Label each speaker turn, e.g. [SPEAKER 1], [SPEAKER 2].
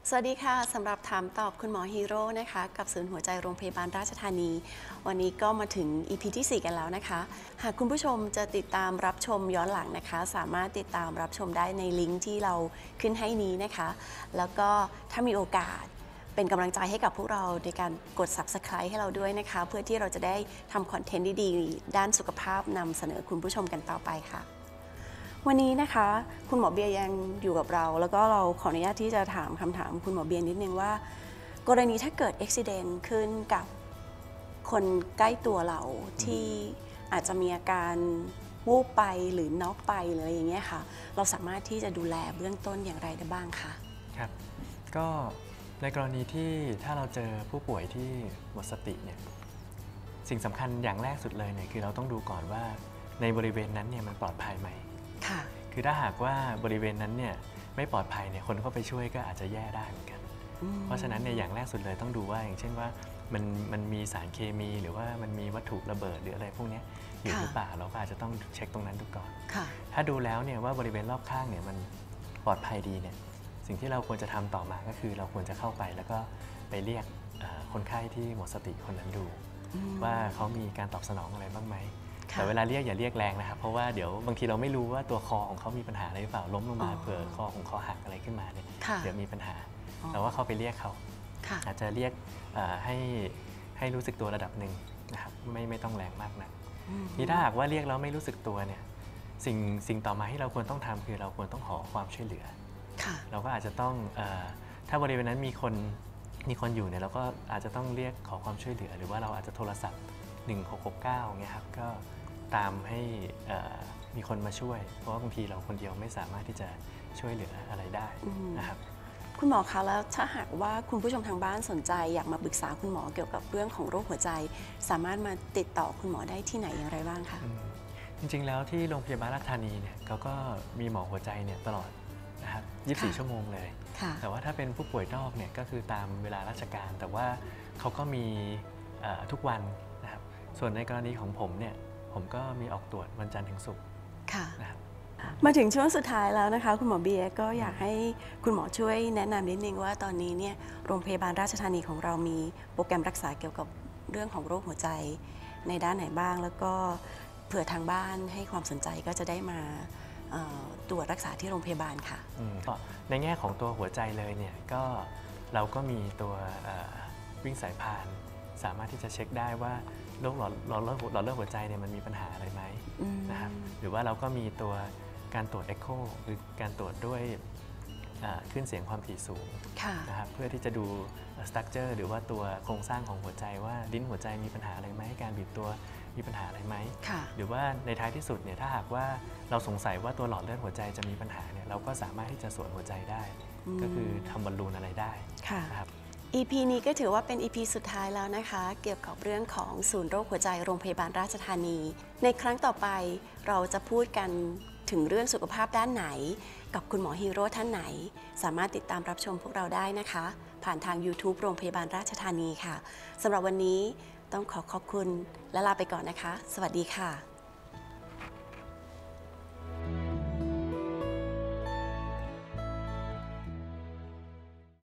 [SPEAKER 1] สวัสดีค่ะสำหรับถามตอบคุณหมอฮีโร่นะคะกับศูนย์หัวใจโรงพยาบาลราชธานีวันนี้ก็มาถึง EP ที่ 4 กันแล้วนะคะหากคุณผู้ชมจะติดตามรับชมย้อนหลังนะคะสามารถติดตามรับชมได้ในลิงก์ที่เราขึ้นให้นี้นะคะแล้วก็ถ้ามีโอกาสเป็นกำลังใจให้กับพวกเราในการกด Subscribe ให้เราด้วยนะคะเพื่อที่เราจะได้ทำคอนเทนต์ดีๆด้านสุขภาพนำเสนอคุณผู้ชมกันต่อไปค่ะวันนี้นะคะคุณหมอเบียร์ยังอยู่กับเราแล้วก็เราขออนุญาตที่จะถามคำถามคุณหมอเบียร์นิดนึงว่ากรณีถ้าเกิดอุบัติเหตุขึ้นกับคนใกล้ตัวเราที่อาจจะมีอาการวูบไปหรือน็อกไปหรืออะไรอย่างเงี้ยค่ะเราสามารถที่จะดูแลเบื้องต้นอย่างไรได้บ้างคะ
[SPEAKER 2] ครับก็ในกรณีที่ถ้าเราเจอผู้ป่วยที่หมดสติเนี่ยสิ่งสำคัญอย่างแรกสุดเลยเนี่ยคือเราต้องดูก่อนว่าในบริเวณนั้นเนี่ยมันปลอดภัยไหมคือถ้าหากว่าบริเวณนั้นเนี่ยไม่ปลอดภัยเนี่ยคนเข้าไปช่วยก็อาจจะแย่ได้เหมือนกันเพราะฉะนั้นเนี่ยอย่างแรกสุดเลยต้องดูว่าอย่างเช่นว่ามันมีสารเคมีหรือว่ามันมีวัตถุระเบิดหรืออะไรพวกนี้อยู่หรือเปล่าเราก็อาจจะต้องเช็คตรงนั้นดูก่อนถ้าดูแล้วเนี่ยว่าบริเวณรอบข้างเนี่ยมันปลอดภัยดีเนี่ยสิ่งที่เราควรจะทำต่อมาก็คือเราควรจะเข้าไปแล้วก็ไปเรียกคนไข้ที่หมดสติคนนั้นดูว่าเขามีการตอบสนองอะไรบ้างไหมแต่เวลาเรียกอย่าเรียกแรงนะครับเพราะว่าเดี๋ยวบางทีเราไม่รู้ว่าตัวคอของเขามีปัญหาอะไรหรือเปล่าล้มลงมาเผื่อคอของเขาหักอะไรขึ้นมาเนี่ยเดี๋ยวมีปัญหาแต่ว่าเขาไปเรียกเขาอาจจะเรียกให้รู้สึกตัวระดับหนึ่งนะครับไม่ต้องแรงมากนักนี่ถ้าหากว่าเรียกแล้วไม่รู้สึกตัวเนี่ยสิ่งต่อมาที่เราควรต้องทำคือเราควรต้องขอความช่วยเหลือเราก็อาจจะต้องถ้าบริเวณนั้นมีคนอยู่เนี่ยเราก็อาจจะต้องเรียกขอความช่วยเหลือหรือว่าเราอาจจะโทรศัพท์1669เงี้ยครับก็ตามให้มีคนมาช่วยเพราะว่าบางทีเราคนเดียวไม่สามารถที่จะช่วยเหลืออะไรได้นะครับ
[SPEAKER 1] คุณหมอคะแล้วถ้าหากว่าคุณผู้ชมทางบ้านสนใจอยากมาปรึกษาคุณหมอเกี่ยวกับเรื่องของโรคหัวใจสามารถมาติดต่อคุณหมอได้ที่ไหนอย่างไรบ้างคะ
[SPEAKER 2] จริงๆแล้วที่โรงพยาบาลราชธานีเนี่ยเขาก็มีหมอหัวใจเนี่ยตลอดนะครับ24 ชั่วโมงเลยแต่ว่าถ้าเป็นผู้ป่วยนอกเนี่ยก็คือตามเวลาราชการแต่ว่าเขาก็มีทุกวันนะครับส่วนในกรณีของผมเนี่ยผมก็มีออกตรวจวันจันทร์ถึงศุกร์นะครับ
[SPEAKER 1] มาถึงช่วงสุดท้ายแล้วนะคะคุณหมอเบียร์ก็อยากให้คุณหมอช่วยแนะนำนิดนึงว่าตอนนี้เนี่ยโรงพยาบาลราชธานีของเรามีโปรแกรมรักษาเกี่ยวกับเรื่องของโรคหัวใจในด้านไหนบ้างแล้วก็เผื่อทางบ้านให้ความสนใจก็จะได้มาตรวจรักษาที่โรงพยาบาลค่ะ
[SPEAKER 2] ในแง่ของตัวหัวใจเลยเนี่ยก็เราก็มีตัววิ่งสายพานสามารถที่จะเช็คได้ว่าโรคหลอดเลือดหัวใจเนี่ยมันมีปัญหาอะไรไหมนะครับหรือว่าเราก็มีตัวการตรวจเอ็กโคคือการตรวจด้วยคลื่นเสียงความถี่สูงนะครับเพื่อที่จะดูสตรัคเจอร์หรือว่าตัวโครงสร้างของหัวใจว่าลิ้นหัวใจมีปัญหาอะไรไหมการบีบตัวมีปัญหาอะไรไหมหรือว่าในท้ายที่สุดเนี่ยถ้าหากว่าเราสงสัยว่าตัวหลอดเลือดหัวใจจะมีปัญหาเนี่ยเราก็สามารถที่จะสวนหัวใจได้ก็คือทำบอลลูนอะไรได้นะครับ
[SPEAKER 1] EP นี้ก็ถือว่าเป็น EP สุดท้ายแล้วนะคะเกี่ยวกับเรื่องของศูนย์โรคหัวใจโรงพยาบาลราชธานีในครั้งต่อไปเราจะพูดกันถึงเรื่องสุขภาพด้านไหนกับคุณหมอฮีโร่ท่านไหนสามารถติดตามรับชมพวกเราได้นะคะผ่านทาง YouTube โรงพยาบาลราชธานีค่ะสำหรับวันนี้ต้องขอบคุณและลาไปก่อนนะคะสวัสดีค่ะ